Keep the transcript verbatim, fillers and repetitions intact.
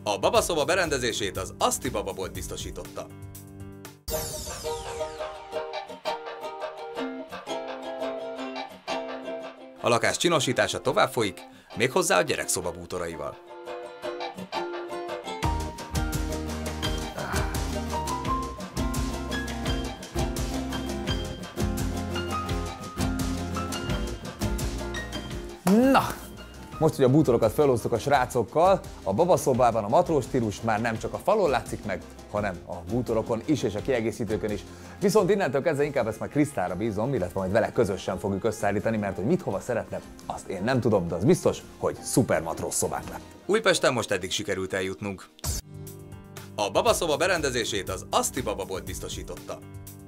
A babaszoba berendezését az Aszti Bababolt biztosította. A lakás csinosítása tovább folyik, méghozzá a gyerekszoba bútoraival. Na, most, hogy a bútorokat felhoztuk a srácokkal, a babaszobában a matrós stílus már nem csak a falon látszik meg, hanem a bútorokon is és a kiegészítőkön is. Viszont innentől kezdve inkább ezt már Krisztára bízom, illetve majd vele közösen fogjuk összeállítani, mert hogy mit hova szeretne, azt én nem tudom, de az biztos, hogy szuper matrós szobák lett. Újpesten most eddig sikerült eljutnunk. A babaszoba berendezését az Aszti Bababolt biztosította.